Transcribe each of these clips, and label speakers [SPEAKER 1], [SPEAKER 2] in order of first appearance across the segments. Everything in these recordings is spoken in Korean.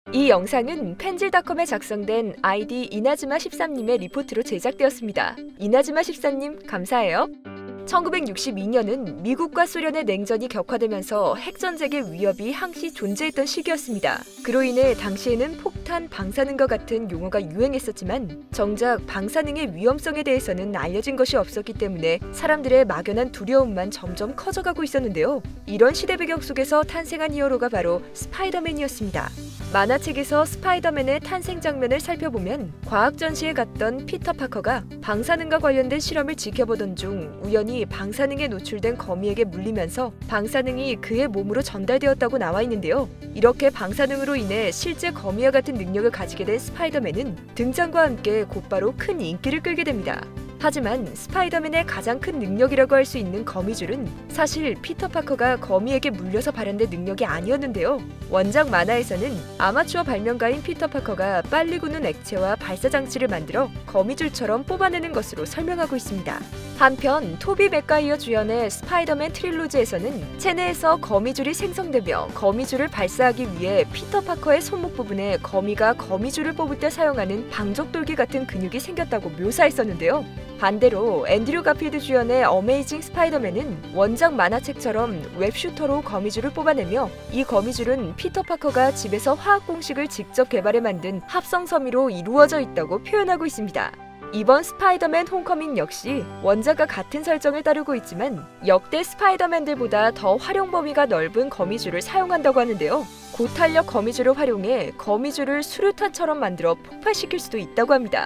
[SPEAKER 1] 이 영상은 펜즐닷컴에 작성된 아이디 이나즈마13님의 리포트로 제작되었습니다. 이나즈마14님 감사해요. 1962년은 미국과 소련의 냉전이 격화되면서 핵전쟁의 위협이 항시 존재했던 시기였습니다. 그로 인해 당시에는 폭탄, 방사능과 같은 용어가 유행했었지만 정작 방사능의 위험성에 대해서는 알려진 것이 없었기 때문에 사람들의 막연한 두려움만 점점 커져가고 있었는데요. 이런 시대 배경 속에서 탄생한 히어로가 바로 스파이더맨이었습니다. 만화책에서 스파이더맨의 탄생 장면을 살펴보면 과학 전시에 갔던 피터 파커가 방사능과 관련된 실험을 지켜보던 중 우연히 방사능에 노출된 거미에게 물리면서 방사능이 그의 몸으로 전달되었다고 나와 있는데요. 이렇게 방사능으로 인해 실제 거미와 같은 능력을 가지게 된 스파이더맨은 등장과 함께 곧바로 큰 인기를 끌게 됩니다. 하지만 스파이더맨의 가장 큰 능력이라고 할 수 있는 거미줄은 사실 피터 파커가 거미에게 물려서 발현된 능력이 아니었는데요. 원작 만화에서는 아마추어 발명가인 피터 파커가 빨리 굳는 액체와 발사장치를 만들어 거미줄처럼 뽑아내는 것으로 설명하고 있습니다. 한편 토비 맥과이어 주연의 스파이더맨 트릴로지에서는 체내에서 거미줄이 생성되며 거미줄을 발사하기 위해 피터 파커의 손목 부분에 거미가 거미줄을 뽑을 때 사용하는 방적돌기 같은 근육이 생겼다고 묘사했었는데요. 반대로 앤드류 가필드 주연의 어메이징 스파이더맨은 원작 만화책처럼 웹슈터로 거미줄을 뽑아내며 이 거미줄은 피터 파커가 집에서 화학 공식을 직접 개발해 만든 합성 섬유로 이루어져 있다고 표현하고 있습니다. 이번 스파이더맨 홈커밍 역시 원작과 같은 설정을 따르고 있지만 역대 스파이더맨들보다 더 활용 범위가 넓은 거미줄을 사용한다고 하는데요. 고탄력 거미줄을 활용해 거미줄을 수류탄처럼 만들어 폭발시킬 수도 있다고 합니다.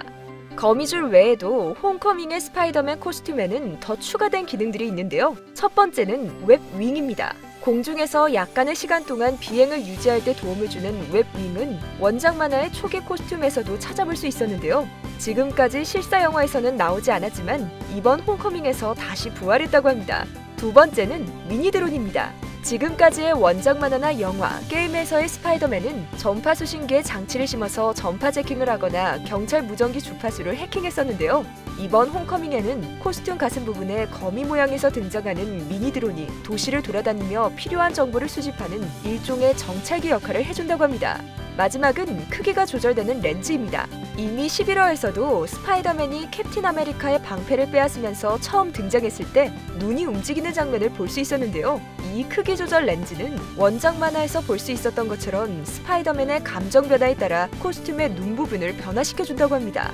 [SPEAKER 1] 거미줄 외에도 홈커밍의 스파이더맨 코스튬에는 더 추가된 기능들이 있는데요. 첫 번째는 웹윙입니다. 공중에서 약간의 시간 동안 비행을 유지할 때 도움을 주는 웹윙은 원작 만화의 초기 코스튬에서도 찾아볼 수 있었는데요. 지금까지 실사 영화에서는 나오지 않았지만 이번 홈커밍에서 다시 부활했다고 합니다. 두 번째는 미니 드론입니다. 지금까지의 원작 만화나 영화, 게임에서의 스파이더맨은 전파 수신기에 장치를 심어서 전파 재킹을 하거나 경찰 무전기 주파수를 해킹했었는데요. 이번 홈커밍에는 코스튬 가슴 부분에 거미 모양에서 등장하는 미니 드론이 도시를 돌아다니며 필요한 정보를 수집하는 일종의 정찰기 역할을 해준다고 합니다. 마지막은 크기가 조절되는 렌즈입니다. 이미 11화에서도 스파이더맨이 캡틴 아메리카의 방패를 빼앗으면서 처음 등장했을 때 눈이 움직이는 장면을 볼 수 있었는데요. 이 크기 조절 렌즈는 원작 만화에서 볼 수 있었던 것처럼 스파이더맨의 감정 변화에 따라 코스튬의 눈 부분을 변화시켜준다고 합니다.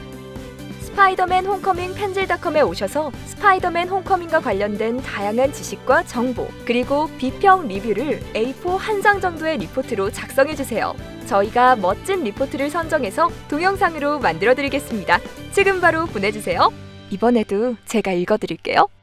[SPEAKER 1] 스파이더맨 홈커밍 펜즐닷컴에 오셔서 스파이더맨 홈커밍과 관련된 다양한 지식과 정보, 그리고 비평 리뷰를 A4 한 장 정도의 리포트로 작성해주세요. 저희가 멋진 리포트를 선정해서 동영상으로 만들어드리겠습니다. 지금 바로 보내주세요. 이번에도 제가 읽어드릴게요.